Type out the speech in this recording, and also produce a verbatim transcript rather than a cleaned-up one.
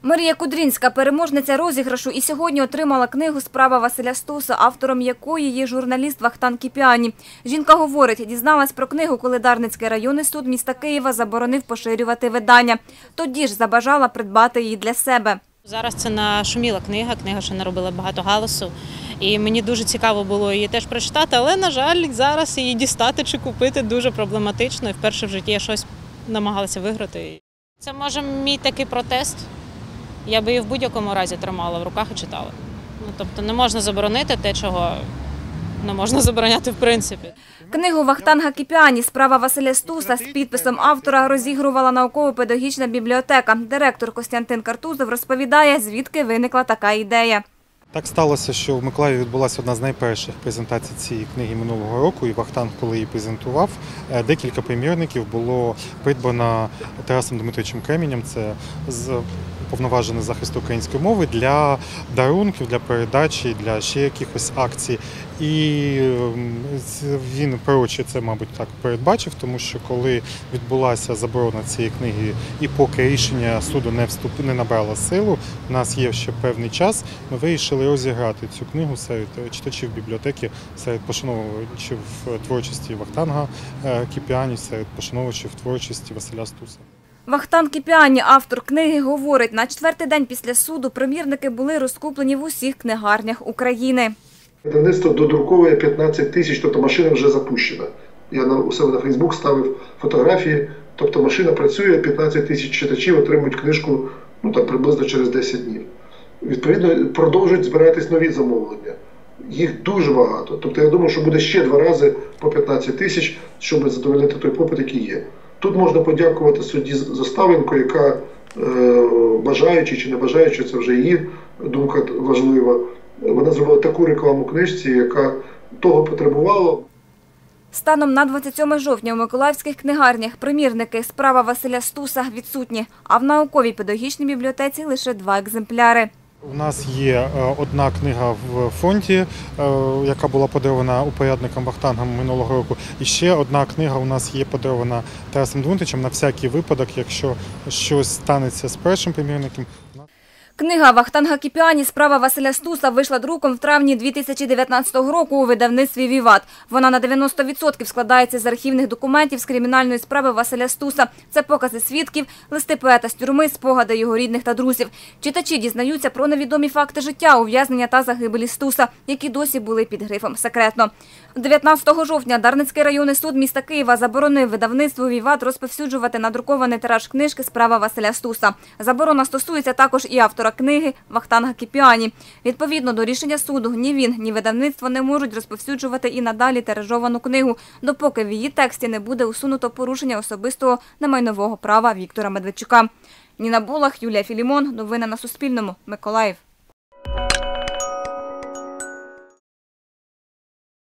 Марія Кудрінська – переможниця розіграшу і сьогодні отримала книгу «Справа Василя Стуса», автором якої є журналіст Вахтанг Кіпіані. Жінка говорить, дізналась про книгу, коли Дарницький районний суд міста Києва заборонив поширювати видання. Тоді ж забажала придбати її для себе. Зараз це нашуміла книга, книга, що наробила багато галасу. І мені дуже цікаво було її теж прочитати, але, на жаль, зараз її дістати чи купити дуже проблематично. І вперше в житті я щось намагалася виграти. Це, може, мій такий протест. Я би її в будь-якому разі тримала в руках і читала. Ну, тобто не можна заборонити те, чого не можна забороняти в принципі. Книгу Вахтанга Кіпіані «Справа Василя Стуса» з підписом автора розігрувала науково-педагогічна бібліотека. Директор Костянтин Картузов розповідає, звідки виникла така ідея. Так сталося, що в Миколаєві відбулася одна з найперших презентацій цієї книги минулого року, і Вахтанг, коли її презентував, декілька примірників було придбано Тарасом Дмитровичем Кременем, це повноважений захист української мови, для дарунків, для передачі, для ще якихось акцій. І він пророче це, мабуть, так передбачив, тому що коли відбулася заборона цієї книги і поки рішення суду не вступ... не набрало силу, у нас є ще певний час, ми вирішили розіграти цю книгу серед читачів бібліотеки, серед пошановувачів творчості Вахтанга Кіпіані, серед пошановувачів творчості Василя Стуса. Вахтанг Кіпіані, автор книги, говорить, на четвертий день після суду примірники були розкуплені в усіх книгарнях України. Видавництво додруковує п'ятнадцять тисяч, тобто машина вже запущена. Я у себе на Фейсбук ставив фотографії, тобто машина працює, п'ятнадцять тисяч читачів отримують книжку ну, там, приблизно через десять днів. Відповідно, продовжують збиратись нові замовлення. Їх дуже багато. Тобто я думаю, що буде ще два рази по п'ятнадцять тисяч, щоб задовольнити той попит, який є. Тут можна подякувати судді Заставенко, яка, е, бажаючи чи не бажаючи, це вже її думка важлива, вона зробила таку рекламу книжці, яка того потребувала. Станом на двадцять сьоме жовтня у миколаївських книгарнях примірники «Справа Василя Стуса» відсутні, а в науковій педагогічній бібліотеці лише два екземпляри. У нас є одна книга в фонді, яка була подарована упорядником Вахтангом минулого року. І ще одна книга у нас є подарована Тарасом Дмитровичем на всякий випадок, якщо щось станеться з першим примірником. Книга Вахтанга Кіпіані «Справа Василя Стуса» вийшла друком в травні дві тисячі дев'ятнадцятого року у видавництві «Віват». Вона на дев'яносто відсотків складається з архівних документів з кримінальної справи Василя Стуса. Це покази свідків, листи поета з тюрми, спогади його рідних та друзів. Читачі дізнаються про невідомі факти життя, ув'язнення та загибелі Стуса, які досі були під грифом «секретно». дев'ятнадцятого жовтня Дарницький районний суд міста Києва заборонив видавництву «Віват» розповсюджувати надрукований тираж книжки «Справа Василя Стуса». Заборона стосується також і автора книги Вахтанга Кіпіані. Відповідно до рішення суду, ні він, ні видавництво не можуть розповсюджувати і надалі тиражовану книгу, допоки в її тексті не буде усунуто порушення особистого немайнового права Віктора Медведчука. Ніна Булах, Юлія Філімон. Новини на Суспільному. Миколаїв.